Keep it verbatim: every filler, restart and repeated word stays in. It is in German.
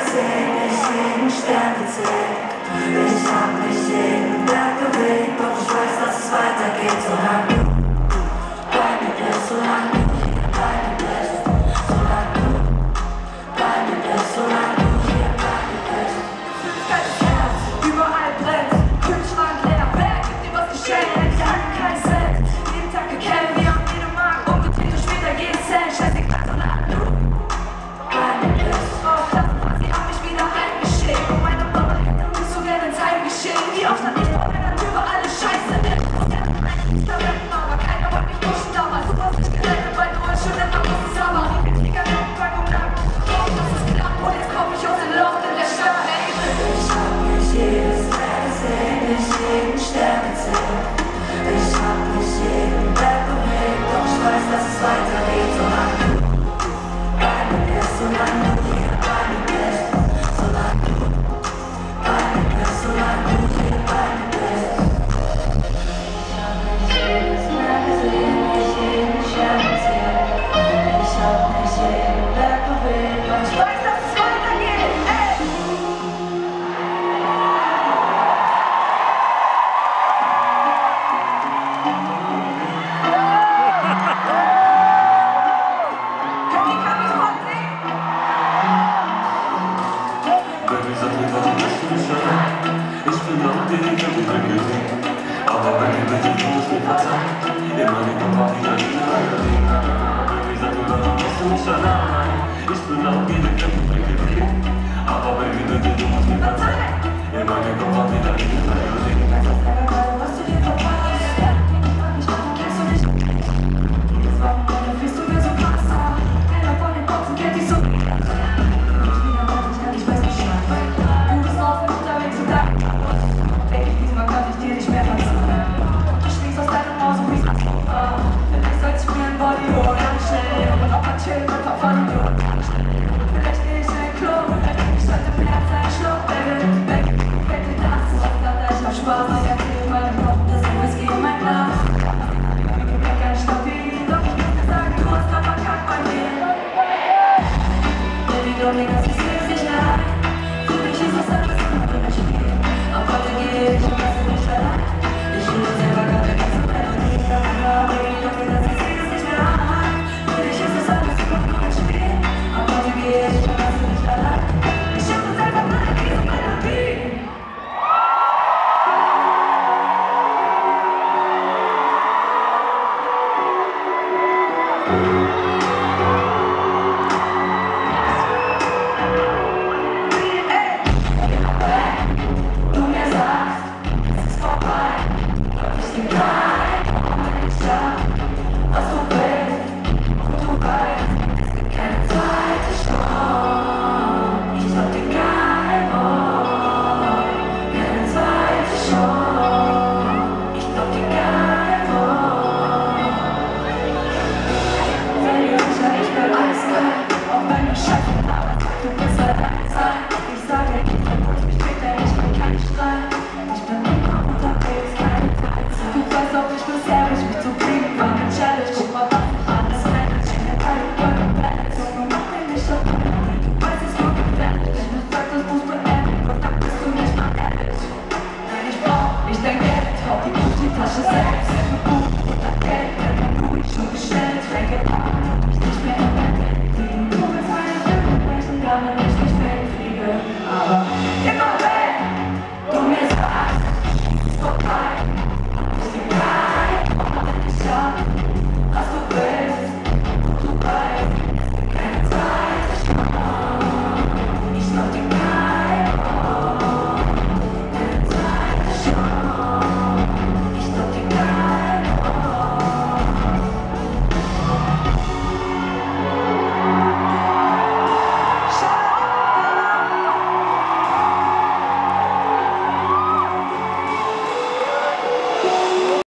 gesehen, ich jeden Stern gezählt. Ich hab mich jeden Berg bewegt, doch ich weiß, dass es weitergeht, solange du bei mir bist, solange du hier bei mir bist, solange du bei mir bist, solange du hier bei mir bist. Kaltes Herz, überall brennt, Kühlschrank leer, wer gibt dir was geschenkt? Ich hab kein Cent, jeden Tag gekämpft, wir haben jede Mark umgedreht und später jeden Cent, scheißegal, solange du bei mir bist. Oh, das war, sie haben mich wieder eingeschickt und meine Mama hätte mich so gerne ins Heim geschickt. Wie oft hab ich vor meiner Tür über alle Scheiße nicht. Ich da retten, aber keiner wollte mich pushen damals. Du hast mich gerettet, weil du es schon immer wusstest, aber ich kann nicht Packung lang. Oh, das ist klar, und jetzt komm ich aus dem Loch in der Stadt. Ich hab mich jedes Meer gesehen, ich jeden Stern gezählt. Ich hab mich jeden Berg bewegt, doch ich weiß, dass es weitergeht, solange du bei mir bist, solange du hier bei mir bist, solange du bei mir bist, solange du hier bei mir bist. Ich hab mich jedes Meer gesehen, ich jeden Stern gezählt. Ich hab mich jeden Berg bewegt, doch ich weiß, dass es weitergeht, ey! Handy kann mich mal sehen. Baby, sag mir, warum bist du nicht allein? Ich bin auch dir, ich hab dich angesehen. Aber Baby, bitte, du musst mir verzeihen. Immer den Kopf auf wieder nicht allein. Baby, sag mir, warum bist du nicht allein? Ich bin auch dir, ich hab dich angesehen. Aber Baby, bitte, du musst mir verzeihen. Immer den Kopf auf wieder nicht allein. Was du dir verpasst. Ich mach, kennst du nicht. Jetzt warum deine bist du mir so krass? Einer von den Boxen kennt dich so. Ich wieder warte, ich kann, ich weiß Bescheid. Du bist draußen unterwegs und da. Baby, diesmal kann ich dir nicht mehr verzeihen. Du schlägst aus deinem Haus und wie vielleicht sollte ich mir ein Body holen, schnell. Und auch mal chillen mit ein paar Vollidiot. Vielleicht geh ich in ein Klo, vielleicht krieg ich heute im Herz einen Schluck, Baby. Baby, kennt ihr das? Oft dachte ich hab Spaß, ich erzähl meinem Kopf, das ist Whisky in mein Glas. Ich geb mir kein Stabil, doch ich muss dir sagen, du hast grad verkackt bei mir. Baby, du legst es nicht rein.